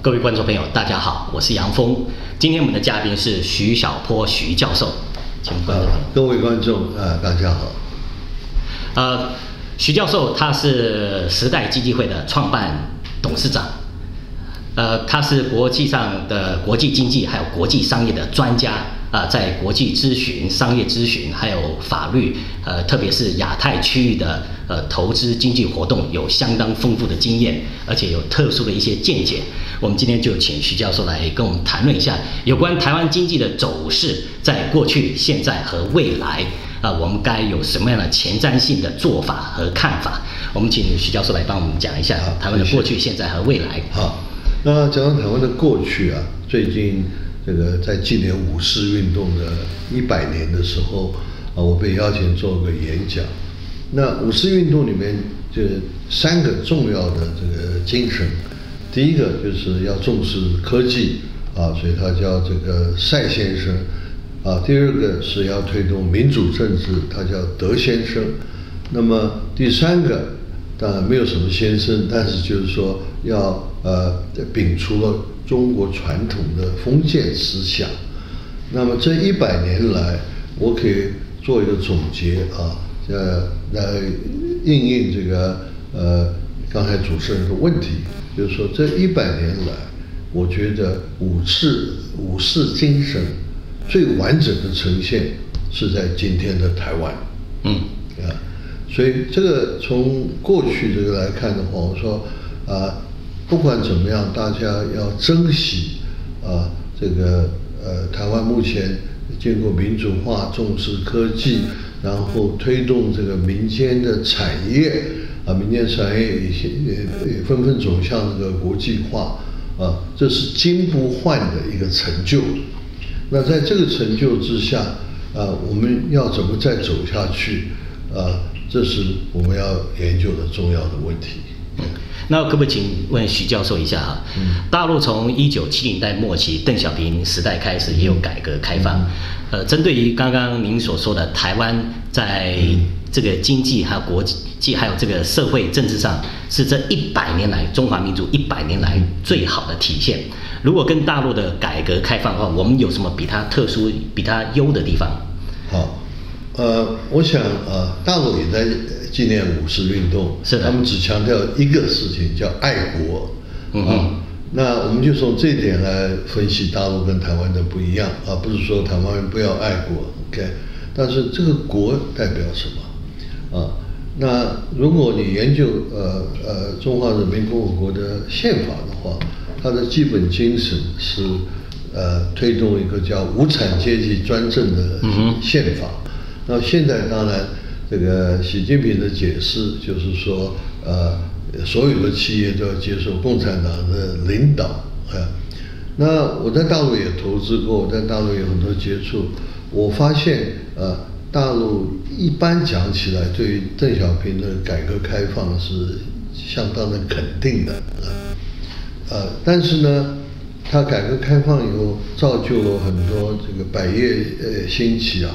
各位观众朋友，大家好，我是杨峰。今天我们的嘉宾是徐小波徐教授，请观众朋友。 各位观众大家好。 徐教授他是时代基金会的创办董事长，他是国际上的国际经济还有国际商业的专家。在国际咨询、商业咨询，还有法律，特别是亚太区域的投资经济活动，有相当丰富的经验，而且有特殊的一些见解。我们今天就请徐教授来跟我们谈论一下有关台湾经济的走势，在过去、现在和未来，我们该有什么样的前瞻性的做法和看法？我们请徐教授来帮我们讲一下台湾的过去、现在和未来。 好，那讲到台湾的过去最近。这个在纪念五四运动的100年的时候我被邀请做个演讲。那五四运动里面就3个重要的这个精神，第一个就是要重视科技所以他叫这个赛先生第二个是要推动民主政治，他叫德先生。那么第3个当然没有什么先生，但是就是说要摒除了中国传统的封建思想。那么这100年来，我可以做一个总结来应这个刚才主持人的问题，就是说这100年来，我觉得五四精神最完整的呈现是在今天的台湾。所以这个从过去这个来看的话，我说不管怎么样，大家要珍惜这个台湾目前经过民主化、重视科技，然后推动这个民间的产业民间产业也纷纷走向这个国际化这是金不换的一个成就。那在这个成就之下我们要怎么再走下去这是我们要研究的重要的问题。 那可不可以请问徐教授一下大陆从1970年代末期邓小平时代开始也有改革开放，针对于刚刚您所说的台湾在这个经济还有国际还有这个社会政治上是这100年来中华民族100年来最好的体现。如果跟大陆的改革开放的话，我们有什么比它特殊、比它优的地方？ 好。我想大陆也在纪念五四运动，他们只强调一个事情，叫爱国。那我们就从这一点来分析大陆跟台湾的不一样不是说台湾人不要爱国 ，OK？ 但是这个国代表什么那如果你研究中华人民共和国的宪法的话，它的基本精神是推动一个叫无产阶级专政的宪法。那现在当然，这个习近平的解释就是说，所有的企业都要接受共产党的领导那我在大陆也投资过，我在大陆有很多接触，我发现大陆一般讲起来，对于邓小平的改革开放是相当的肯定的但是呢，他改革开放以后造就了很多这个百业兴起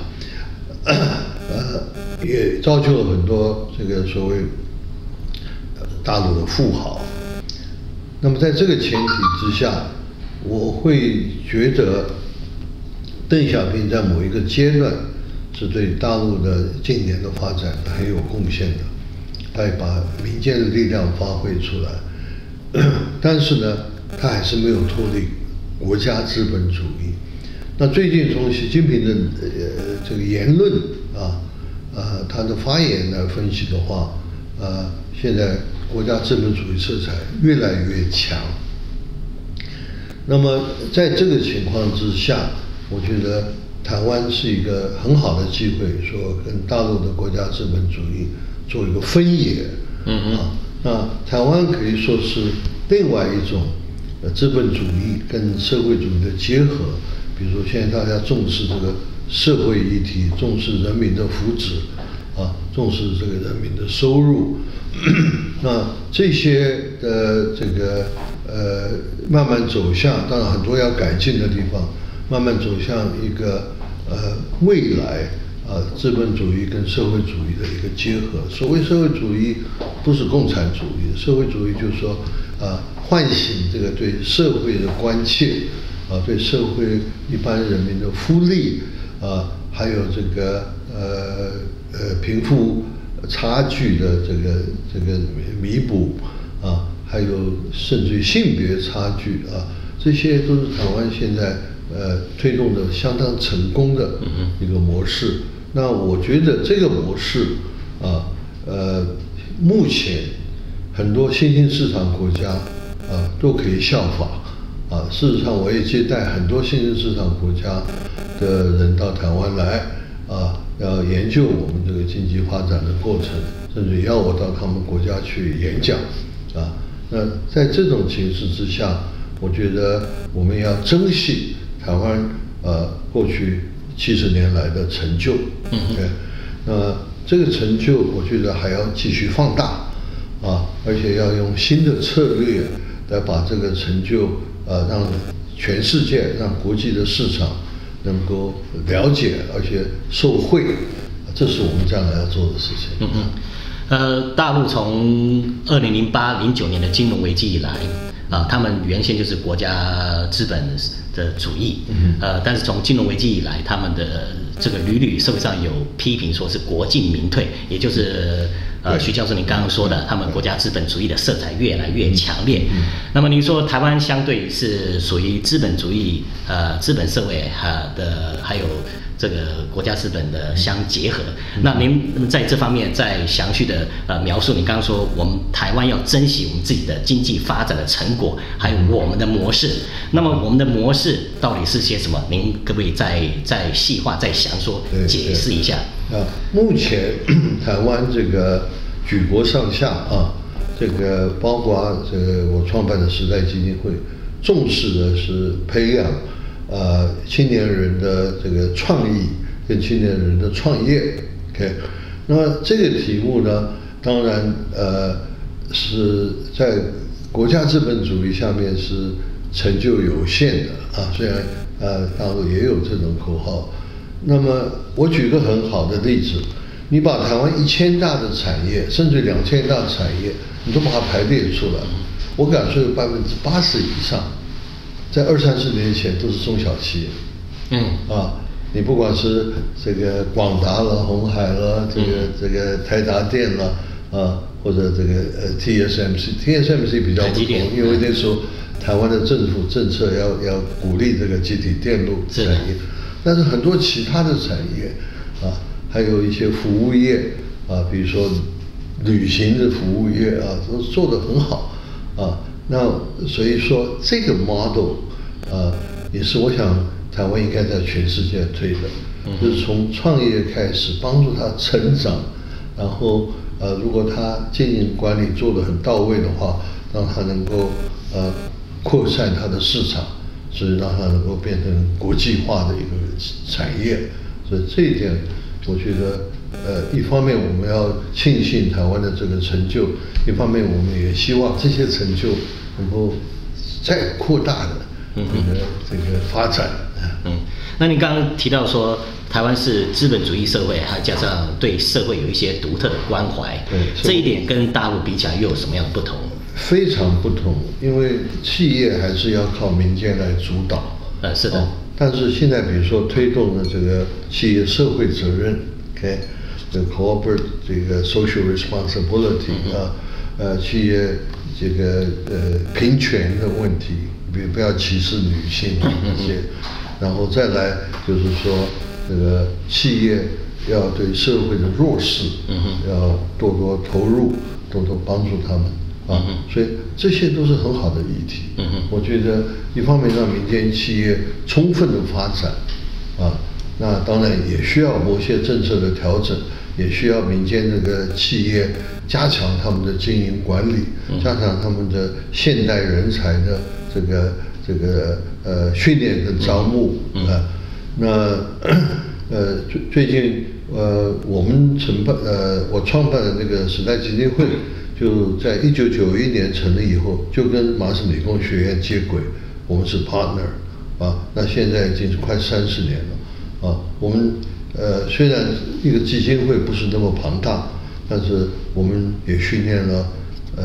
也造就了很多这个所谓大陆的富豪。那么在这个前提之下，我会觉得邓小平在某一个阶段是对大陆的近年的发展很有贡献的，他也把民间的力量发挥出来但是呢，他还是没有脱离国家资本主义。那最近从习近平的这个言论他的发言来分析的话现在国家资本主义色彩越来越强。那么在这个情况之下，我觉得台湾是一个很好的机会，说跟大陆的国家资本主义做一个分野。那台湾可以说是另外一种资本主义跟社会主义的结合。比如说现在大家重视这个社会议题，重视人民的福祉重视这个人民的收入那这些的这个慢慢走向，当然很多要改进的地方，慢慢走向一个未来资本主义跟社会主义的一个结合。所谓社会主义不是共产主义，社会主义就是说唤醒这个对社会的关切，对社会一般人民的福利，还有这个贫富差距的这个弥补，还有甚至于性别差距这些都是台湾现在推动的相当成功的一个模式。那我觉得这个模式目前很多新兴市场国家都可以效法事实上，我也接待很多新兴市场国家的人到台湾来要研究我们这个经济发展的过程，甚至要我到他们国家去演讲那在这种情势之下，我觉得我们要珍惜台湾过去70年来的成就。那这个成就，我觉得还要继续放大而且要用新的策略来把这个成就让全世界、让国际的市场能够了解，而且受惠，这是我们将来要做的事情。 大陆从2008、09年的金融危机以来他们原先就是国家资本的主义，但是从金融危机以来，他们的这个屡社会上有批评说是国进民退，也就是徐教授您刚刚说的，他们国家资本主义的色彩越来越强烈。那么您说台湾相对是属于资本主义资本社会还有这个国家资本的相结合。那您在这方面再详细的描述，您刚刚说我们台湾要珍惜我们自己的经济发展的成果，还有我们的模式。那么我们的模式到底是些什么？您可不可以再细化、再详说解释一下？ 目前台湾这个举国上下这个包括这个我创办的时代基金会，重视的是培养青年人的这个创意跟青年人的创业。那么这个题目呢，当然是在国家资本主义下面是成就有限的虽然大陆也有这种口号。那么我举个很好的例子，你把台湾1000大的产业，甚至2000大的产业，你都把它排列出来，我敢说有80%以上，在20-30年前都是中小企业。你不管是这个广达了、鸿海了，这个台达电了或者这个TSMC 比较不同，因为那时候台湾的政府政策要鼓励这个集体电路产业，但是很多其他的产业还有一些服务业比如说旅行的服务业都做得很好那所以说这个 model 也是我想台湾应该在全世界推的，就是从创业开始帮助他成长，然后如果他经营管理做得很到位的话，让他能够扩散他的市场，所以让他能够变成国际化的一个产业。所以这一点我觉得一方面我们要庆幸台湾的这个成就，一方面我们也希望这些成就能够再扩大的这个发展。 那你刚刚提到说台湾是资本主义社会，还加上对社会有一些独特的关怀，这一点跟大陆比起来又有什么样的不同？ 非常不同，因为企业还是要靠民间来主导。 是的。 但是现在比如说推动的这个企业社会责任 这个 corporate 这个 social responsibility 企业这个平权的问题，不要歧视女性这些，然后再来就是说这个企业要对社会的弱势要多多投入，多多帮助他们所以这些都是很好的议题。我觉得一方面让民间企业充分的发展那当然也需要某些政策的调整，也需要民间这个企业加强他们的经营管理，加强他们的现代人才的这个训练跟招募那最近我创办的那个时代基金会，就在1991年成立以后，就跟麻省理工学院接轨，我们是 partner 那现在已经是快30年了我们虽然一个基金会不是那么庞大，但是我们也训练了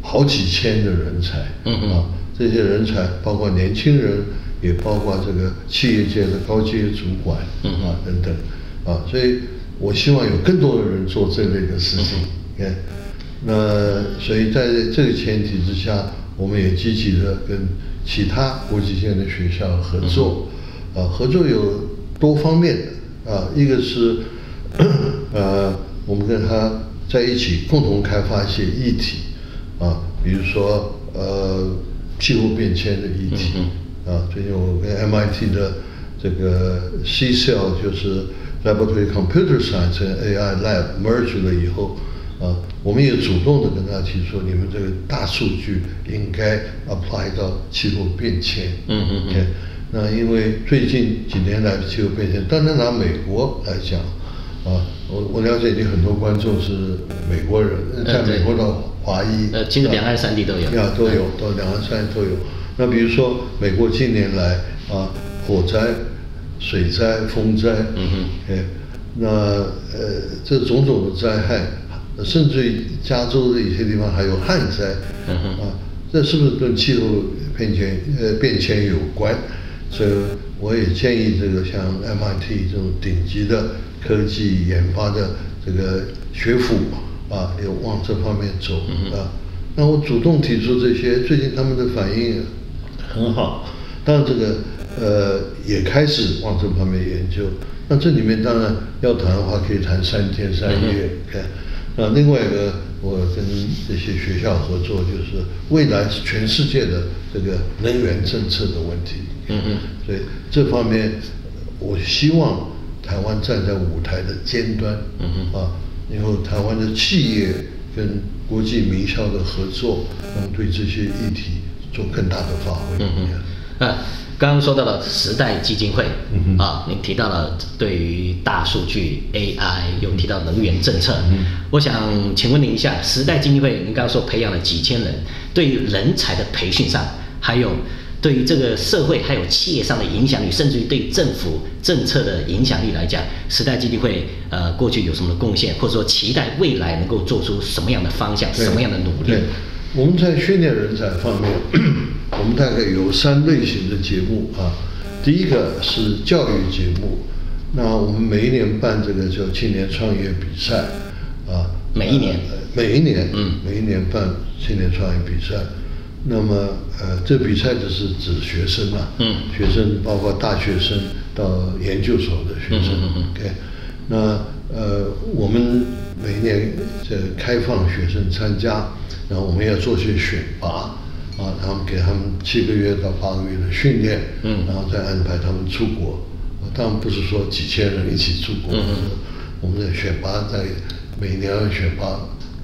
好几千的人才，这些人才包括年轻人，也包括这个企业界的高阶主管，等等，所以我希望有更多的人做这类的事情，那所以在这个前提之下，我们也积极的跟其他国际性的学校合作，合作有多方面的，一个是我们跟他在一起共同开发一些议题，比如说气候变迁的议题，最近我跟 MIT 的这个 CCEL 就是 Laboratory Computer Science 和 AI Lab merge 了以后，我们也主动的跟他提出，你们这个大数据应该 apply 到气候变迁。那因为最近几年来的气候变迁，单单拿美国来讲，我了解你很多观众是美国人，在美国的华裔， 其实两岸三地都有， 都有，两岸三地都有。那比如说美国近年来火灾、水灾、风灾，那这种种的灾害，甚至于加州的一些地方还有旱灾，这是不是跟气候变迁有关？所以我也建议这个像 MIT 这种顶级的科技研发的这个学府也往这方面走那我主动提出这些，最近他们的反应很好，当然这个也开始往这方面研究。那这里面当然要谈的话，可以谈3天3夜。那另外一个，我跟这些学校合作，就是未来全世界的这个能源政策的问题。所以这方面，我希望台湾站在舞台的尖端。以后台湾的企业跟国际名校的合作，能对这些议题做更大的发挥。 刚刚说到了时代基金会，您提到了对于大数据 AI， 又提到能源政策，我想请问您一下，时代基金会您刚刚说培养了几千人，对于人才的培训上，还有对于这个社会还有企业上的影响力，甚至于对政府政策的影响力来讲，时代基金会过去有什么贡献，或者说期待未来能够做出什么样的方向，什么样的努力？ 我们在训练人才方面，我们大概有3类型的节目第一个是教育节目，那我们每一年办这个叫青年创业比赛每一年办青年创业比赛。那么这比赛就是指学生学生包括大学生到研究所的学生。那我们每一年开放学生参加，然后我们要做些选拔他们给他们7个月到8个月的训练，然后再安排他们出国。当然不是说几千人一起出国，我们的选拔在每年要选拔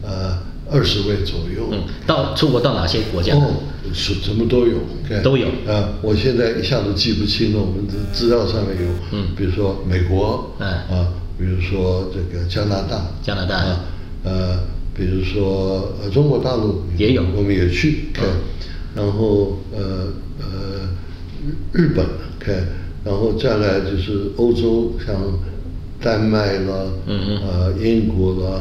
20位左右。 出国到哪些国家？ 什么都有， 都有我现在一下子记不清了，我们的资料上面有，比如说美国，比如说这个加拿大，比如说中国大陆也有， 我们也去，然后日本，然后再来就是欧洲，像丹麦啦，英国啦，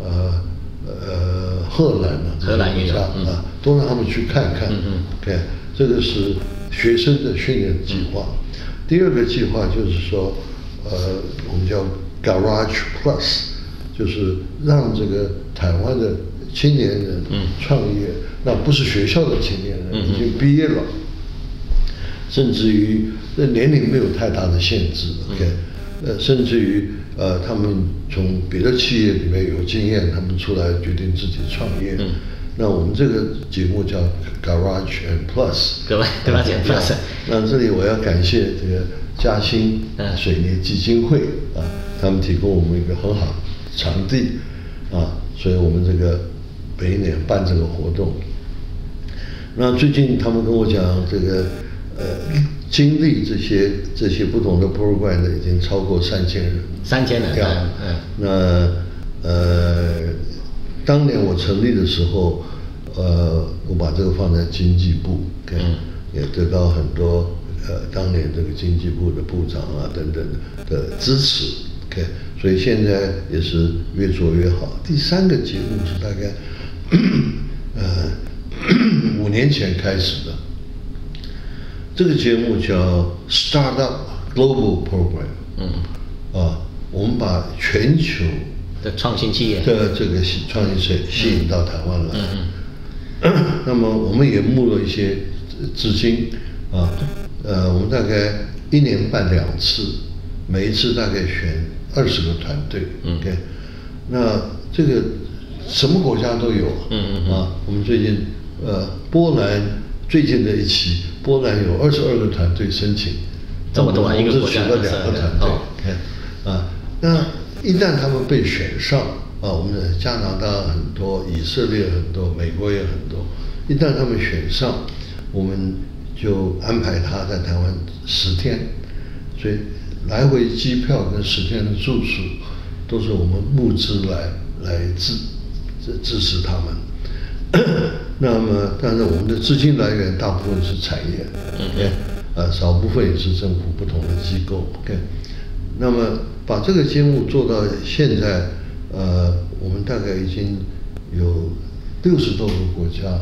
荷兰也有都让他们去看看。这个是学生的训练计划。第二个计划就是说，我们叫 Garage Plus， 就是让这个台湾的青年人创业，那不是学校的青年人，已经毕业了，甚至于年龄没有太大的限制。甚至于他们从别的企业里面有经验，他们出来决定自己创业。那我们这个节目叫 Garage and Plus。Garage and Plus。那这里我要感谢这个嘉兴水泥基金会他们提供我们一个很好的场地所以我们这个每一年办这个活动。那最近他们跟我讲，这个经历这些不同的 program 的已经超过3000人。 3000人。 那当年我成立的时候，我把这个放在经济部，也得到很多当年这个经济部的部长等等的支持。所以现在也是越做越好。第3个节目是大概年前开始的。这个节目叫 Startup Global Program，我们把全球的创新企业的这个创新企业吸引到台湾来。那么我们也募了一些资金我们大概1年办2次，每一次大概选20个团队。OK， 那这个什么国家都有。我们最近波兰最近的一期，波兰有22个团队申请， 这么多啊，一个国家选了2个团队。那一旦他们被选上我们的加拿大很多，以色列很多，美国也很多。一旦他们选上，我们就安排他在台湾10天，所以来回机票跟10天的住宿都是我们募资来支持他们。那么，当然我们的资金来源大部分是产业少部分也是政府不同的机构。OK， 那么把这个节目做到现在，我们大概已经有60多个国家，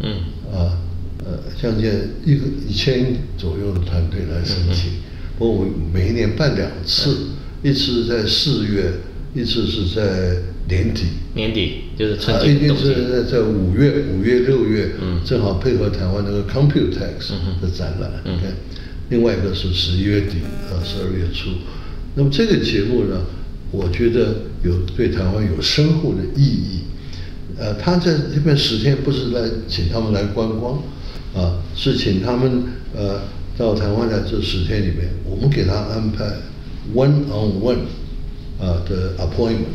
将近1000左右的团队来申请。不过我每一年办2次，一次在4月，一次是在年底。年底就是春季一定是在5月、6月，正好配合台湾那个 Computex 的展览。另外一个是11月底12月初。那么这个节目呢，我觉得对台湾有深厚的意义。他在这边10天不是来请他们来观光，是请他们到台湾来这10天里面，我们给他安排 one-on-one 的 appointment。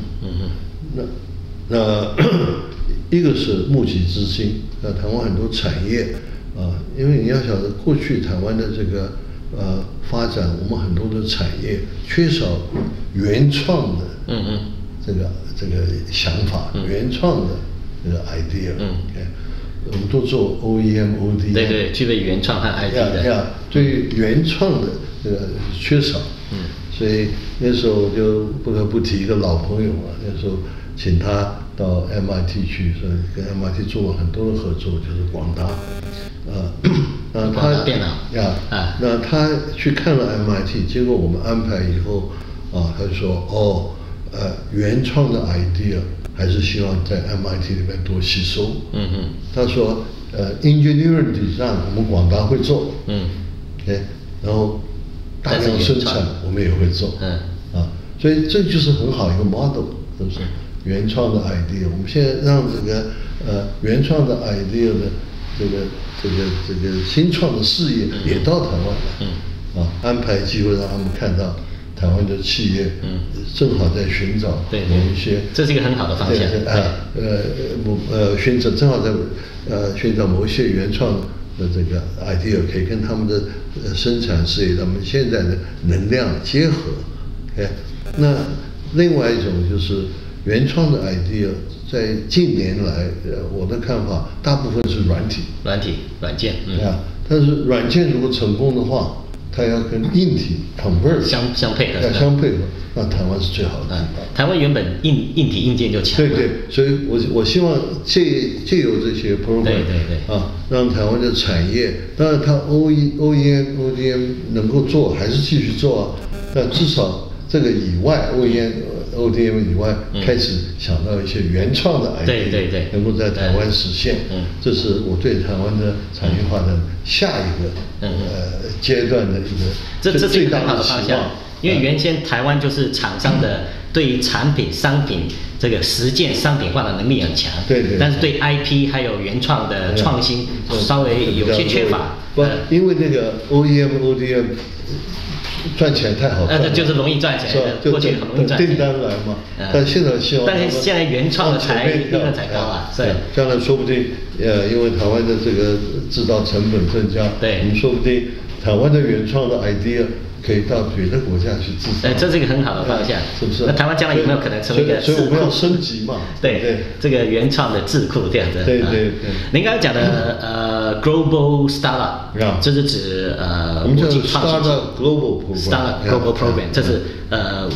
那一个是募集资金，台湾很多产业因为你要晓得过去台湾的这个发展，我们很多的产业缺少原创的这个想法，原创的这个 idea。我们都做 OEM、ODM， 对，具备原创和 ID 的。 对原创的这个缺少。所以那时候就不得不提一个老朋友那时候请他到 MIT 去，所以跟 MIT 做了很多的合作，就是广达。 他电脑那他去看了 MIT， 结果我们安排以后他就说原创的 idea 还是希望在 MIT 里面多吸收。他说engineering design 我们广达会做。然后大量生产我们也会做。所以这就是很好一个 model， 是不是？原创的 idea， 我们现在让这个原创的 idea 的这个新创的事业也到台湾来。安排机会让他们看到台湾的企业正好在寻找某一些， 这是一个很好的方向。 正好在寻找某一些原创的这个 idea， 可以跟他们的生产事业、他们现在的能量结合。那另外一种就是原创的 idea， 在近年来，我的看法大部分是软件。但是软件如果成功的话，它要跟硬体 converge 相配合， 那台湾是最好的地方。 台湾原本硬体硬件就强。 对，所以我希望借由这些 program， 让台湾的产业，当然它 OEM、ODM 能够做，还是继续做但至少这个以外 OEM、ODM 以外，开始想到一些原创的 idea， 能够在台湾实现。这是我对台湾的产业化的下一个阶段的一个这是一个很好的方向。因为原先台湾就是厂商的对于产品、商品这个实践商品化的能力很强，但是对 IP 还有原创的创新稍微有些缺乏。 因为那个 OEM、ODM 赚钱太好赚了， 就是容易赚钱，过去很容易赚钱， 订单来嘛。但现在希望， 但是现在原创的利润才高啊。 将来说不定，因为台湾的这个制造成本增加，我们说不定台湾的原创的 idea。可以到别的国家去制造， 这是一个很好的方向， 是不是？ 那台湾将来有没有可能成为一个智库？ 所以我们要升级嘛。 对，这个原创的智库这样子。 对。 您刚才讲的global startup， 这是指我们叫国际创新 startup global program， 这是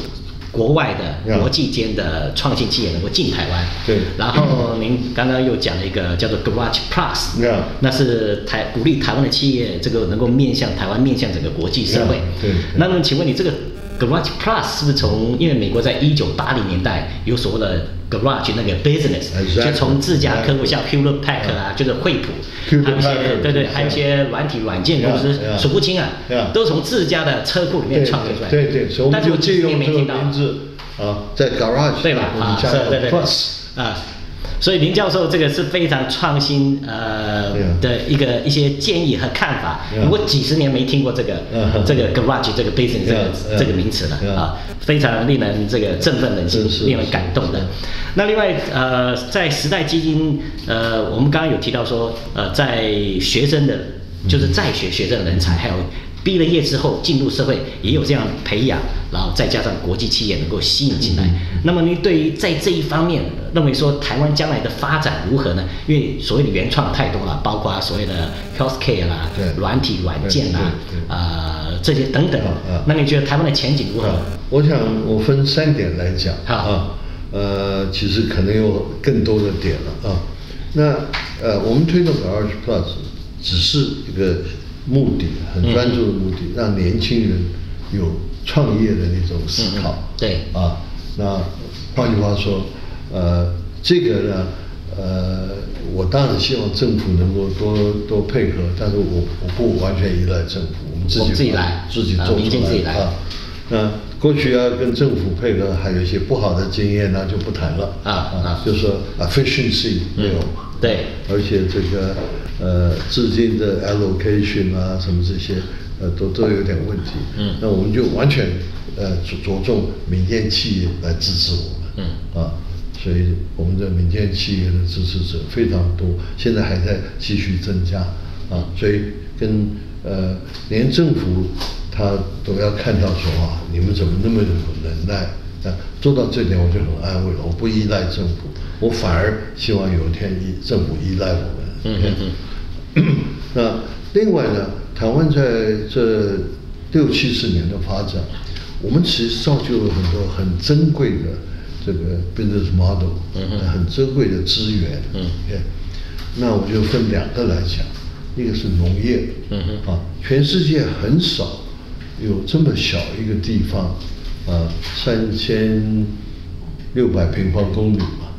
国外的国际间的创新企业能够进台湾。 对。 然后您刚刚又讲了一个叫做 Garage Plus， 那是鼓励台湾的企业这个能够面向台湾，面向整个国际社会。 对。 那么请问你这个 Garage Plus 是不是因为美国在1980年代有所谓的 Garage 那个 business， 就从自家客户像 Hewlett Packard 啊，就是惠普，还有一些对，还有一些软件公司数不清啊，都从自家的车库里面创建出来。 对，所以我们就借用这个名字啊，在 Garage 对吧？啊，对 Plus 啊。所以林教授这个是非常创新的一些建议和看法。如果几十年没听过这个 garage 这个 business 这个名词了啊，非常令人这个振奋人心，令人感动的。那另外在时代基金我们刚刚有提到说在学生的就是在学学生的人才，还有毕了业之后进入社会也有这样培养，然后再加上国际企业能够吸引进来。那么您对于在这一方面认为说台湾将来的发展如何呢？因为所谓的原创太多了，包括所谓的 healthcare 啦、软体软件啦、这些等等。那你觉得台湾的前景如何？ 我想我分3点来讲啊。其实可能有更多的点了啊。那我们推动 Garage Plus 只是一个目的，很专注的目的，让年轻人有创业的那种思考。 对啊，那换句话说，这个呢，我当然希望政府能够多配合，但是我不完全依赖政府，我们自己来，自己做出来啊。那过去要跟政府配合，还有一些不好的经验呢，就不谈了就是说 efficiency 没有。 对， 而且这个资金的 allocation 啊，什么这些都有点问题。那我们就完全着重民间企业来支持我们。所以我们的民间企业的支持者非常多，现在还在继续增加所以连政府他都要看到说你们怎么那么有能耐做到这点我就很安慰了。我不依赖政府，我反而希望有一天政府依赖我们。那另外呢，台湾在这60、70年的发展，我们其实造就了很多很珍贵的这个 business model，很珍贵的资源。那我就分2个来讲，一个是农业。全世界很少有这么小一个地方，3600平方公里嘛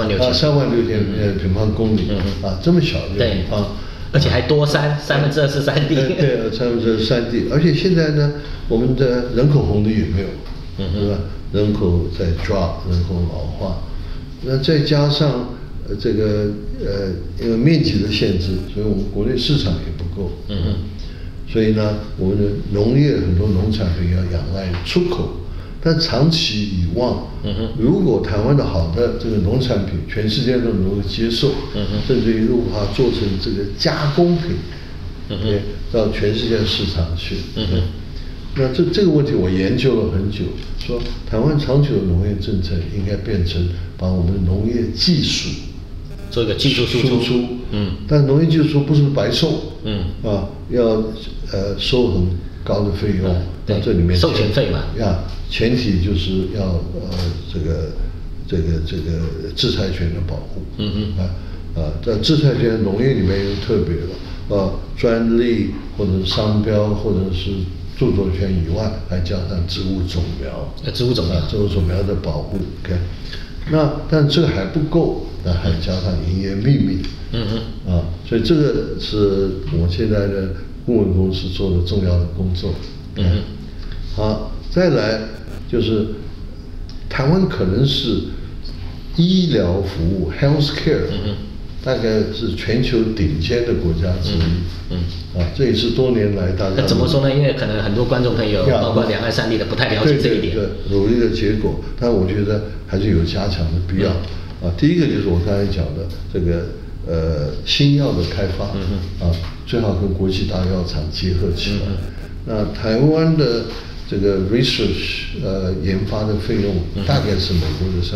，36000平方公里这么小一个地方， 而且还多山，2/3是山地。 对，2/3是山地，而且现在呢，我们的人口红利也没有，对吧？人口在 drop， 人口老化，那再加上这个因为面积的限制，所以我们国内市场也不够。所以呢，我们的农业很多农产品要仰赖出口，但长期以望，如果台湾的好的这个农产品，全世界都能够接受，甚至于如果把它做成这个加工品，到全世界市场去。那这个问题我研究了很久，说台湾长久的农业政策应该变成把我们的农业技术做一个技术输出。 但农业技术不是白送，要收很高的费用。 对， 这里面授权费嘛。 前提就是要这个制裁权的保护。在制裁权农业里面又特别了，专利或者商标或者是著作权以外，还加上植物种苗。植物种苗的保护。但这个还不够，那还加上营业秘密。所以这个是我现在的顾问公司做的重要的工作。好，再来就是台湾可能是医疗服务 healthcare，大概是全球顶尖的国家之一。这也是多年来大家怎么说呢？因为可能很多观众朋友，包括两岸三地的不太了解这一点。 对，努力的结果，但我觉得还是有加强的必要。第一个就是我刚才讲的这个新药的开发，最好跟国际大药厂结合起来。那台湾的这个 research 研发的费用大概是美国的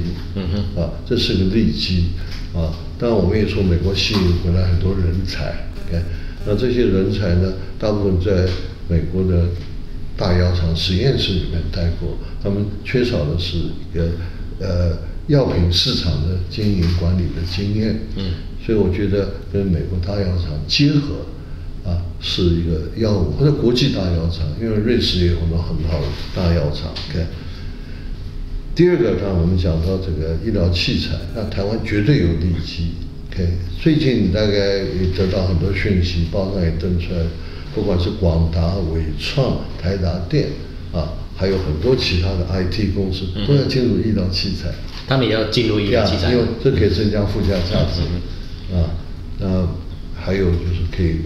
1/3。这是个利基。当然我们也说美国吸引回来很多人才。那这些人才呢，大部分在美国的大药厂实验室里面待过，他们缺少的是一个药品市场的经营管理的经验。所以我觉得跟美国大药厂结合啊，是一个药物或者国际大药厂，因为瑞士也有很多很好的大药厂。OK。第二个，当我们讲到这个医疗器材，那台湾绝对有利基。OK， 最近大概也得到很多讯息，报上也登出来，不管是广达、伟创、台达电啊，还有很多其他的 IT 公司都要进入医疗器材。 他们也要进入医疗器材， 因为这可以增加附加价值。还有就是可以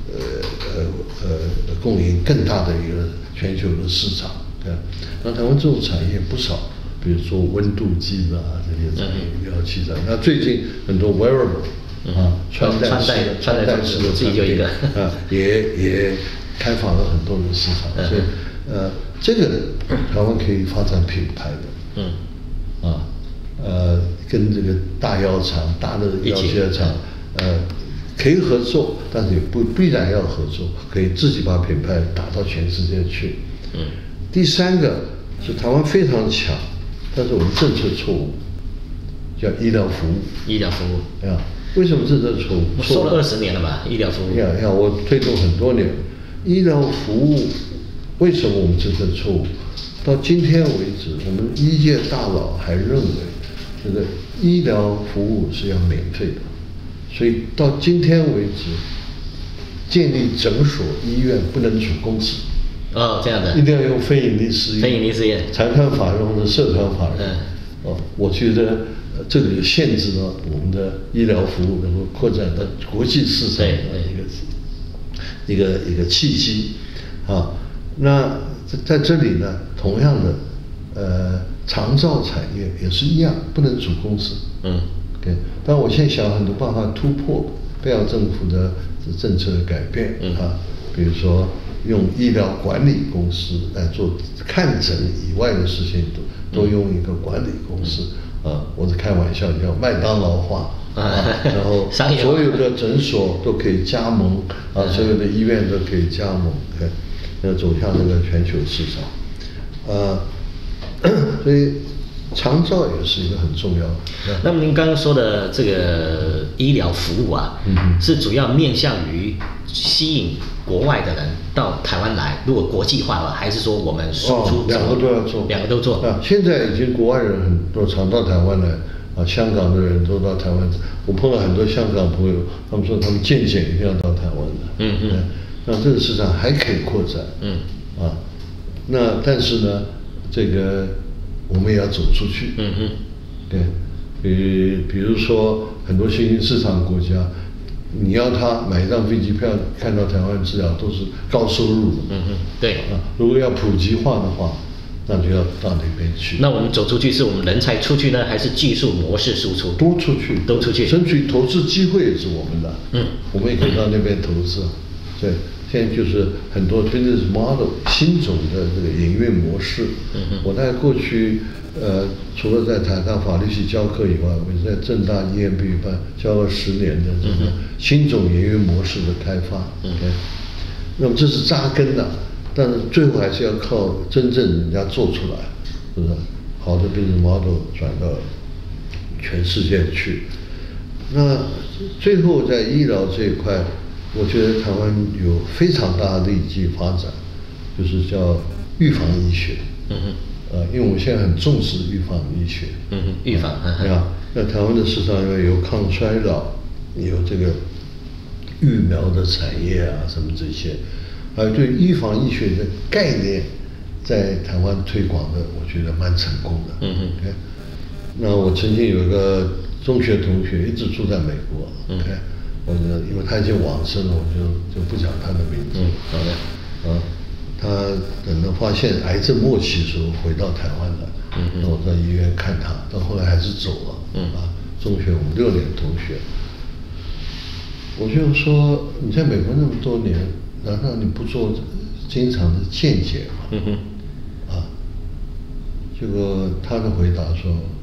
供应更大的一个全球的市场。那台湾这种产业不少，比如说温度计这些产业医疗器材。那最近很多 wearable 穿戴式的自己就一个也开发了很多的市场。所以这个台湾可以发展品牌的。跟这个大药厂、大的药剂厂，可以合作，但是也不必然要合作，可以自己把品牌打到全世界去。第三个是台湾非常强，但是我们政策错误，叫医疗服务。 医疗服务为什么政策错误？ 我说了20年了吧，医疗服务。 我推动很多年，医疗服务为什么我们政策错误？到今天为止，我们医界大佬还认为这个医疗服务是要免费的，所以到今天为止，建立诊所、医院不能组公司。 这样的。 一定要用非营利事业。 非营利事业。 财团法人或者社团法人。我觉得这里限制了我们的医疗服务能够扩展到国际市场的一个契机。那在这里呢，同样的，长照产业也是一样，不能组公司。对。但我现在想很多办法突破贝尔政府的政策的改变。比如说用医疗管理公司来做看诊以外的事情，都用一个管理公司。我是开玩笑叫麦当劳化。然后所有的诊所都可以加盟，所有的医院都可以加盟。要走向这个全球市场。所以长照也是一个很重要的。 那么您刚刚说的这个医疗服务是主要面向于吸引国外的人到台湾来，如果国际化了，还是说我们输出？ 两个都要做。 两个都做。 现在已经国外人很多常到台湾来，香港的人都到台湾。我碰到很多香港朋友，他们说他们健检一定要到台湾的。那这个市场还可以扩展。那但是呢，这个我们也要走出去。对。比如说很多新兴市场国家，你要他买一张飞机票看到台湾治疗，都是高收入的。 对。 如果要普及化的话，那就要到那边去。 那我们走出去，是我们人才出去呢，还是技术模式输出？ 都出去。 都出去。 争取投资机会也是我们的。我们也可以到那边投资。对。现在就是很多 business model 新种的这个营运模式。我在过去除了在台大法律系教课以外，我也在政大EMBA班教了10年的这个新种营运模式的开发。那么这是扎根的，但是最后还是要靠真正人家做出来，是不是？好的 business model 转到全世界去。那最后在医疗这一块，我觉得台湾有非常大的利基发展，就是叫预防医学。因为我们现在很重视预防医学。 预防。 那台湾的市场因为有抗衰老，有这个疫苗的产业什么这些，还有对预防医学的概念，在台湾推广的，我觉得蛮成功的。那我曾经有一个中学同学一直住在美国。我觉得因为他已经往生了，我就不讲他的名字。 好的。 他等到发现癌症末期的时候回到台湾来。那我在医院看他，到后来还是走了。中学我们6年同学。我就说你在美国那么多年，难道你不做经常的健检吗？结果他的回答说，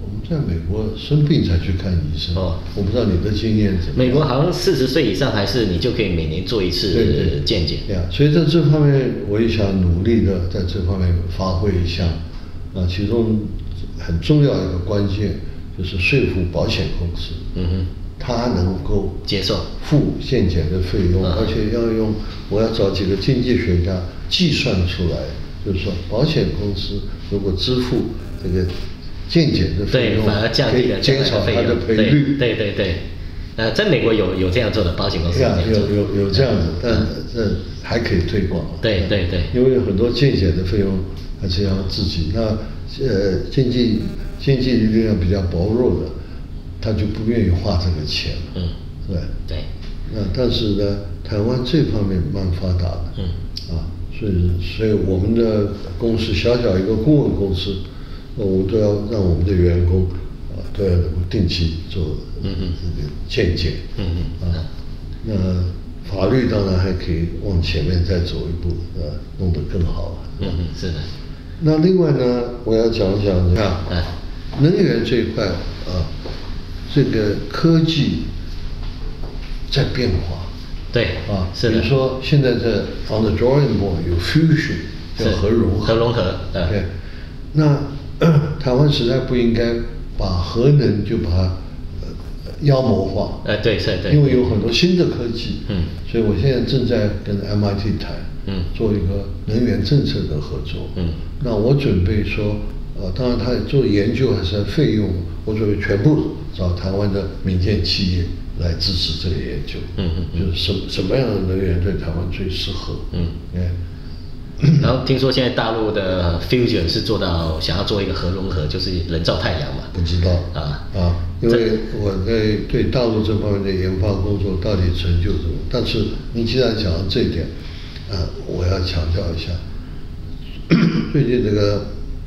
我们在美国生病才去看医生。哦，我不知道你的经验怎么样。 美国好像40岁以上还是你就可以每年做一次健检。 对呀，所以在这方面我也想努力的在这方面发挥一下。其中很重要一个关键就是说服保险公司。他能够接受付健检的费用，而且我要找几个经济学家计算出来，就是说保险公司如果支付这个健检的费用， 反而降低了减少它的赔率。 对，在美国有这样做的保险公司， 有这样子，但这还可以推广。 对， 因为很多健检的费用还是要自己。那经济力量比较薄弱的，他就不愿意花这个钱了。对。但是呢，台湾这方面蛮发达的。所以我们的公司小小一个顾问公司，我们都要让我们的员工都要能够定期做这个健检。那法律当然还可以往前面再走一步，弄得更好。 是的。 那另外呢，我要讲一讲能源这一块这个科技在变化。 对是的。 比如说现在在 on the drawing board 有 fusion 叫核融合。对。那台湾实在不应该把核能就把它妖魔化。 对。 因为有很多新的科技。所以我现在正在跟 MIT 谈。做一个能源政策的合作。那我准备说，当然他做研究还是费用，我准备全部找台湾的民间企业来支持这个研究。就是什么样的能源对台湾最适合。 然后听说现在大陆的 Fusion 是做到想要做一个核融合，就是人造太阳嘛？ 不知道因为我在对大陆这方面的研发工作到底成就什么？但是你既然讲到这一点，我要强调一下，最近这个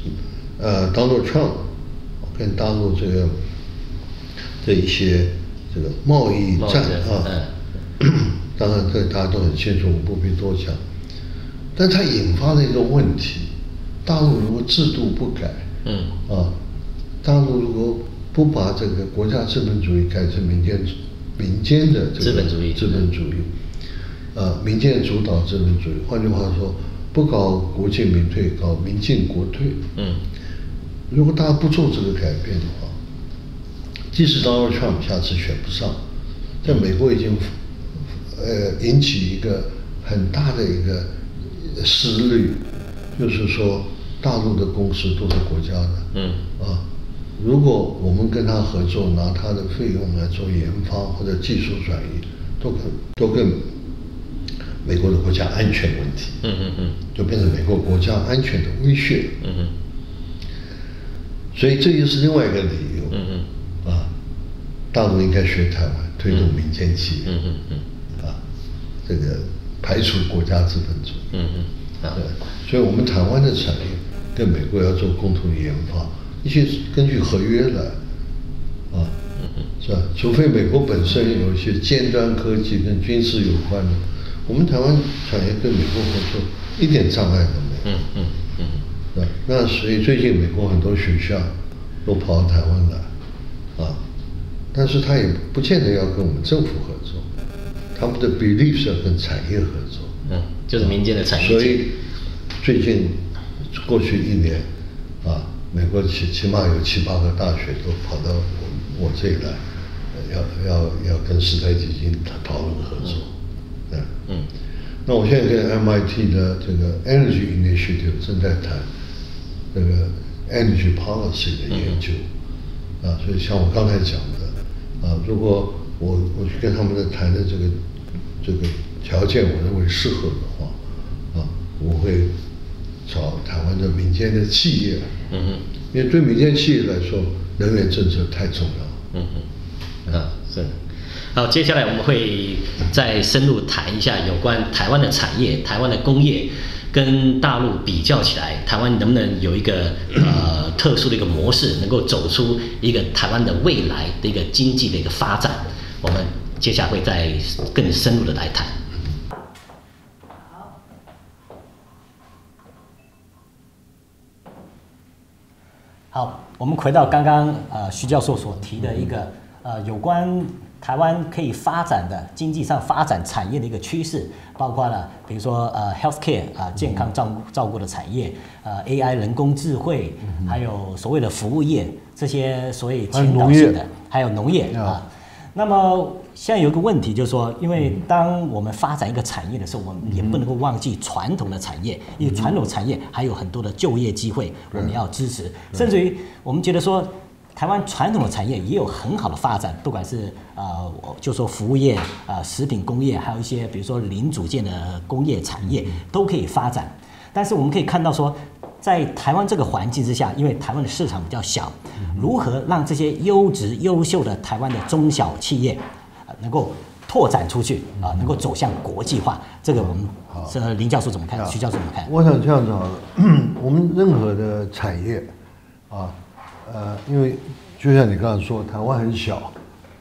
Donald Trump 跟大陆这一些这个贸易战当然这大家都很清楚，我不必多讲。但它引发了一个问题：大陆如果制度不改，大陆如果不把这个国家资本主义改成民间的这个资本主义，民间主导资本主义，换句话说，不搞国进民退，搞民进国退。如果大家不做这个改变的话，即使 Donald Trump 下次选不上，在美国已经引起一个很大的一个思虑，就是说大陆的公司都是国家的。如果我们跟他合作，拿他的费用来做研发或者技术转移，都跟美国的国家安全问题。就变成美国国家安全的威胁。所以这又是另外一个理由。大陆应该学台湾，推动民间企业。这个排除国家资本主义。所以我们台湾的产业跟美国要做共同研发，一些根据合约来。是吧？除非美国本身有一些尖端科技跟军事有关的，我们台湾产业跟美国合作一点障碍都没有。那所以最近美国很多学校都跑到台湾来，但是他也不见得要跟我们政府合作，他们的比例是要跟产业合作。 就是民间的产业。 所以最近过去1年，美国起码有7、8个大学都跑到我这里来，要跟时代基金讨论合作。那我现在跟 MIT 的这个 Energy Initiative 正在谈这个 Energy Policy 的研究。所以像我刚才讲的，如果我去跟他们谈的这个条件，我认为适合的话，我会找台湾的民间的企业。因为对民间企业来说，能源政策太重要了。 是。好，接下来我们会再深入谈一下有关台湾的产业、台湾的工业跟大陆比较起来，台湾能不能有一个特殊的一个模式，能够走出一个台湾的未来的一个经济的一个发展？我们接下来会再更深入的来谈。好， 我们回到刚刚徐教授所提的一个有关台湾可以发展的经济上发展产业的一个趋势，包括了比如说healthcare 健康照顾的产业，AI 人工智慧，还有所谓的服务业这些所谓前导性的，还有农业啊。那么现在有一个问题就是说，因为当我们发展一个产业的时候，我们也不能够忘记传统的产业，因为传统产业还有很多的就业机会，我们要支持，甚至于我们觉得说。台湾传统的产业也有很好的发展，不管是就说服务业、食品工业，还有一些比如说零组件的工业产业都可以发展。但是我们可以看到说，在台湾这个环境之下，因为台湾的市场比较小，如何让这些优质优秀的台湾的中小企业能够拓展出去能够走向国际化，这个我们林教授怎么看？徐教授怎么看？ 我想这样子好了，我们任何的产业因为就像你刚才说，台湾很小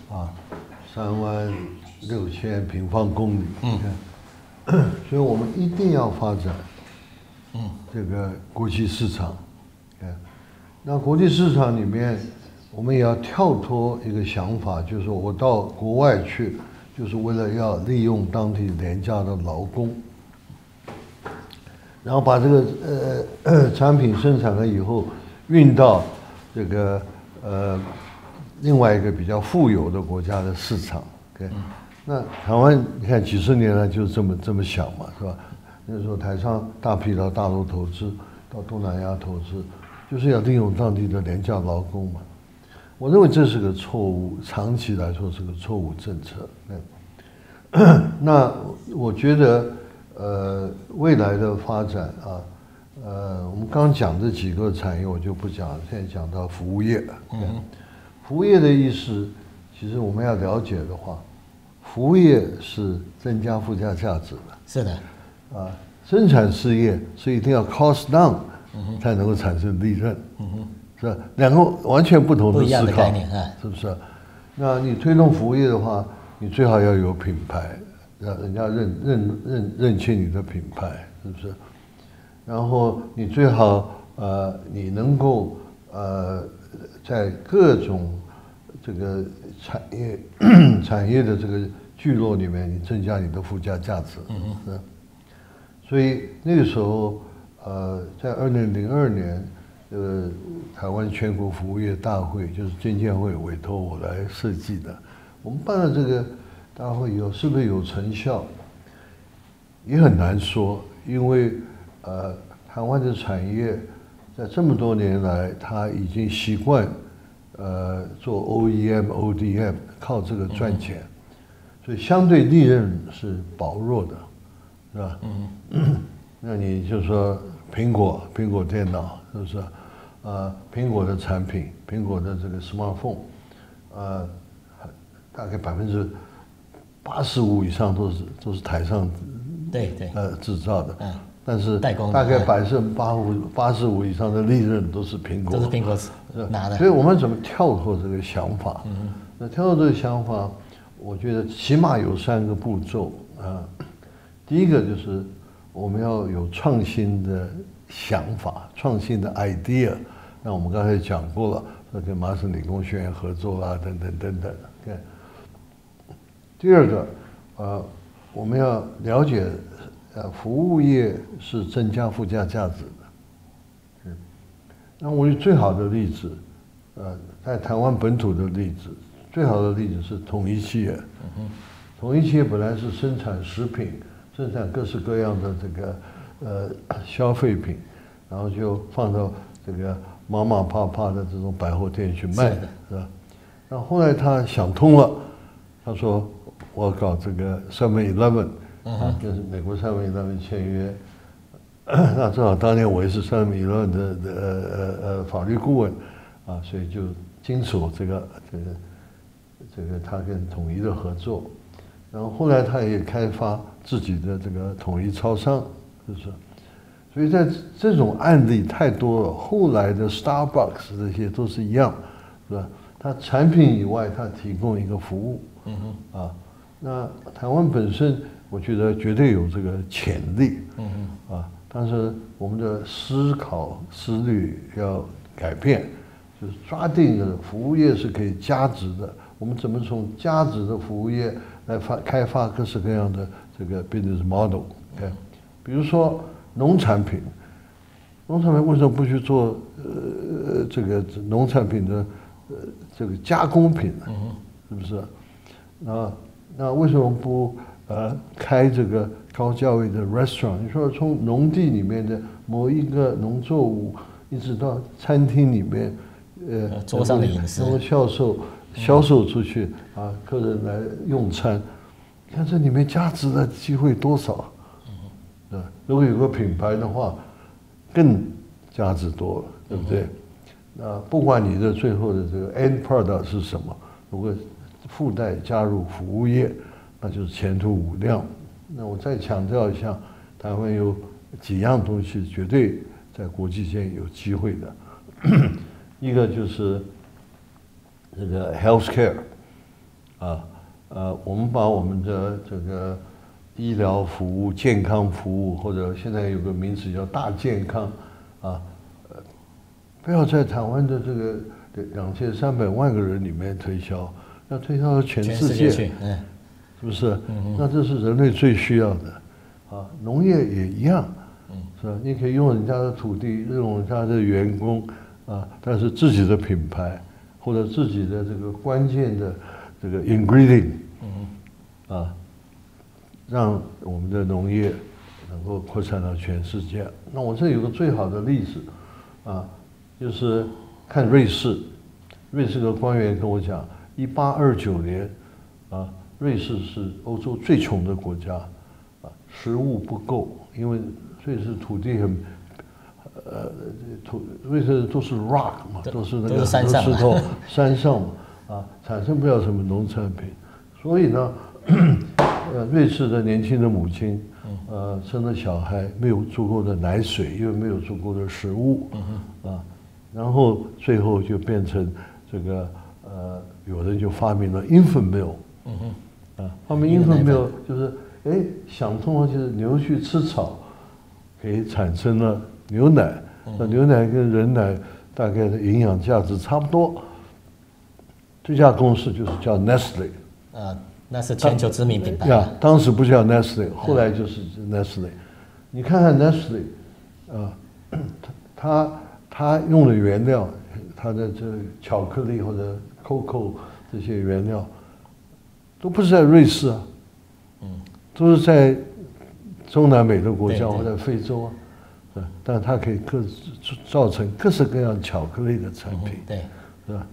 36000平方公里，所以我们一定要发展这个国际市场，那国际市场里面，我们也要跳脱一个想法，就是说我到国外去，就是为了要利用当地廉价的劳工，然后把这个产品生产了以后运到这个另外一个比较富有的国家的市场，那台湾你看几十年来就这么想嘛，是吧？那时候台商大批到大陆投资，到东南亚投资，就是要利用当地的廉价劳工嘛。我认为这是个错误，长期来说是个错误政策。那我觉得未来的发展我们刚讲这几个产业我就不讲了，现在讲到服务业。服务业的意思，其实我们要了解的话，服务业是增加附加价值的。 是的。 生产事业是一定要 cost down 才能够产生利润。是吧？两个完全不同的思考，是不是？那你推动服务业的话，你最好要有品牌，让人家认清你的品牌，是不是？然后你最好你能够在各种这个产业的这个聚落里面，你增加你的附加价值。所以那个时候在2002年。台湾全国服务业大会就是监建会委托我来设计的。我们办了这个大会以后，是不是有成效？也很难说，因为台湾的产业在这么多年来，它已经习惯做 OEM、ODM， 靠这个赚钱，所以相对利润是薄弱的，是吧？那你就说苹果电脑是不是？苹果的产品，苹果的这个 smartphone， 大概85%以上都是台上制造的，但是大概85%以上的利润都是苹果拿的。 所以我们怎么跳脱这个想法？那跳脱这个想法，我觉得起码有3个步骤第一个就是我们要有创新的想法，创新的 idea。那我们刚才讲过了，跟麻省理工学院合作啦，等等。第二个，我们要了解，服务业是增加附加价值的。那我最好的例子，在台湾本土的例子，最好的例子是统一企业。统一企业本来是生产食品，生产各式各样的这个消费品，然后就放到这个妈妈怕的这种百货店去卖，是吧？然后后来他想通了，他说我搞这个 7-Eleven， 跟美国 7-Eleven 签约。那正好当年我也是 7-Eleven 的法律顾问所以就经手这个他跟统一的合作。然后后来他也开发自己的这个统一超商，是不是？所以在这种案例太多了。后来的 Starbucks 这些都是一样，是吧？它产品以外，它提供一个服务。那台湾本身，我觉得绝对有这个潜力。但是我们的思考思虑要改变， 就是抓定了服务业是可以加值的。我们怎么从加值的服务业来开发各式各样的这个 business model？ 比如说农产品为什么不去做这个农产品的这个加工品呢？是不是？那为什么不开这个高价位的 restaurant？ 你说从农地里面的某一个农作物，一直到餐厅里面， 桌上的饮食， 能够销售出去啊，客人来用餐，你看这里面价值的机会多少？如果有个品牌的话，更价值多了，对不对？不管你的最后的这个 end product 是什么，如果附带加入服务业，那就是前途无量。那我再强调一下，台湾有几样东西绝对在国际间有机会的，一个就是这个 healthcare， 我们把我们的这个医疗服务、健康服务，或者现在有个名词叫大健康，不要在台湾的这个2300万个人里面推销，要推销到全世界，是不是？那这是人类最需要的，农业也一样，是吧？你可以用人家的土地，用人家的员工，但是自己的品牌或者自己的这个关键的这个 ingredient，让我们的农业能够扩散到全世界。那我这有个最好的例子，就是看瑞士的官员跟我讲，1829年，瑞士是欧洲最穷的国家，食物不够，因为瑞士土地很，瑞士都是 rock 嘛，都是那个山上石头，山上嘛，产生不了什么农产品，所以呢，瑞士的年轻的母亲，生了小孩没有足够的奶水，因为没有足够的食物，然后最后就变成这个有人就发明了 infant milk，发明 infant milk 就是想通了，就是牛去吃草，可以产生了牛奶，那牛奶跟人奶大概的营养价值差不多。这家公司就是叫 Nestle， 那是全球知名品牌。 当时不叫 Nestle， 后来就是 Nestle。你看看 Nestle， 它用的原料，它的这巧克力或者 Cocoa 这些原料，都不是在瑞士啊，都是在中南美的国家或者非洲啊，但它可以造成各式各样巧克力的产品， 对， 是吧？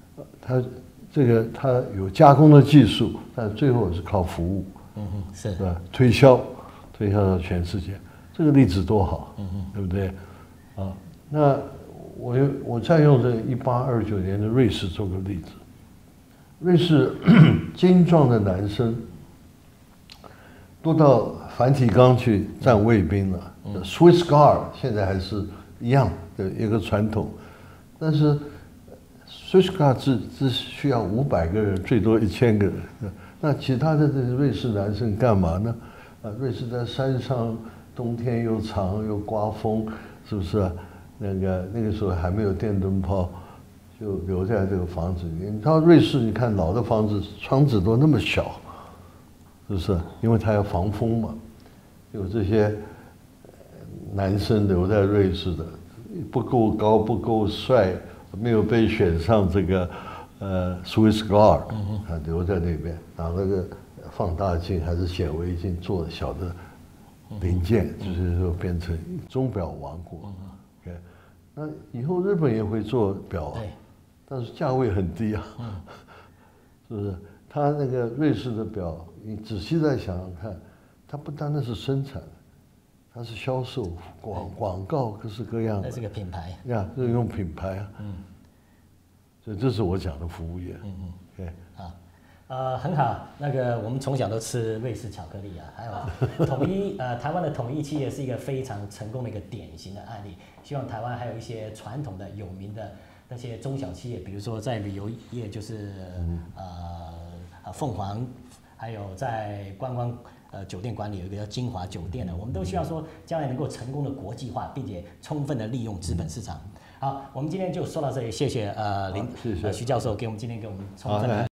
它有加工的技术，但最后是靠服务， 是吧？推销到全世界，这个例子多好，对不对？那我再用这1829年的瑞士做个例子。瑞士精壮的男生都到梵蒂冈去站卫兵了，Swiss Guard 现在还是一样的一个传统，但是 Swiss Guard 只需要500个人，最多1000个人。那其他的这些瑞士男生干嘛呢？瑞士在山上，冬天又长又刮风，是不是？那个时候还没有电灯泡，就留在这个房子里面。你知道瑞士，你看老的房子窗子都那么小，是不是？因为它要防风嘛。有这些男生留在瑞士的，不够高，不够帅，没有被选上这个Swiss Guard，留在那边拿那个放大镜还是显微镜做小的零件，就是说变成钟表王国。OK， 那以后日本也会做表啊，但是价位很低啊，是不是？它那个瑞士的表，你仔细再想想看，它不单单是生产，它是销售、广告，各式各样的。 那是个品牌。 这是用品牌啊。所以这是我讲的服务业。 很好。那个我们从小都吃瑞士巧克力啊，还有台湾的统一企业是一个非常成功的一个典型的案例。希望台湾还有一些传统的有名的那些中小企业，比如说在旅游业就是凤凰，还有在观光酒店管理有一个叫金华酒店的，我们都希望说将来能够成功的国际化，并且充分的利用资本市场。 好，我们今天就说到这里，谢谢谢谢徐教授给我们今天给我们充分的。